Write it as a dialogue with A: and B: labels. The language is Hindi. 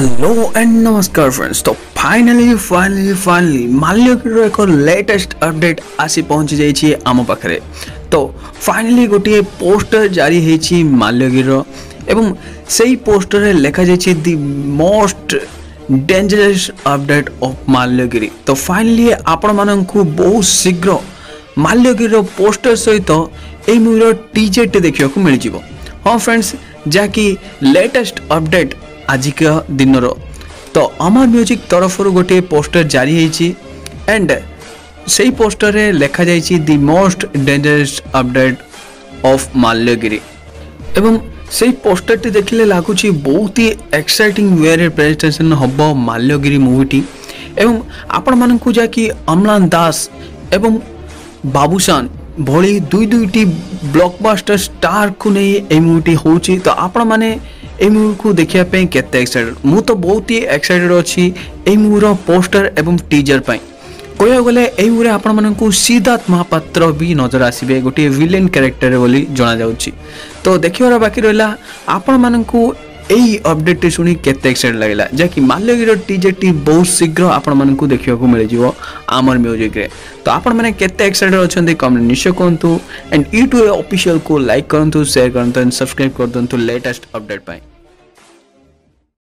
A: हेलो एंड नमस्कार फ्रेंड्स। तो फाइनाली माल्यगिरी एक लेटेस्ट अपडेट आसी पहुंची जाइए आम पाखे। तो फाइनाली गोटे पोस्टर जारी होती माल्यगिरी एवं से पोस्टर रे लिखा जाइए the most dangerous update of Malyagiri. तो फाइनाली आपण माननकु बहुत शीघ्र माल्यगिरी पोस्टर सहित ए मूवीर टीजर देखा मिल जाव। हाँ फ्रेंड्स, जहाँकि लेटेस्ट अपडेट आजिका दिन तो अमर म्यूजिक तरफ गोटे पोस्टर जारी होती एंड से पोस्टर रे लिखा जाइए the most dangerous update of Malyagiri एवं से पोस्टर टी देखिले लगुच बहुत ही एक्साइटिंग वे रे प्रेजेंटेशन हम माल्यगिरी मूवीटी एवं आपण मानकु जाकि अम्लान दास एवं बाबूशान भली दुईटी ब्लॉकबस्टर स्टार को नहीं ए मूवी होची। तो आपण माने ए मूवी को देखिया पे केते एक्साइटेड, मु तो बहुत ही एक्साइटेड अछि ए मूवीर पोस्टर एवं टीजर पई। कहया गले ए मूवी आपण मानकु सिद्धार्थ महापात्र भी नजर आसीबे गोटे विलेन कैरेक्टर बोली जणा जाउची। तो देखिबार बाकी रहला आपण मानकु एई अपडेट सुनी केते एक्साइटेड लागला, जहाँकि माल्यगिरी टीजर टी बहुत शीघ्र आपण मानकु देखिया को मिल जिवो आमर म्यूजिक रे। तो आपण माने केते एक्साइटेड अछंती कमेंट निश्चय करंतु एंड यूट्यूब ऑफिशियल को लाइक करंतु, शेयर करंतु एंड सब्सक्राइब कर दंतु लेटेस्ट अपडेट पाई।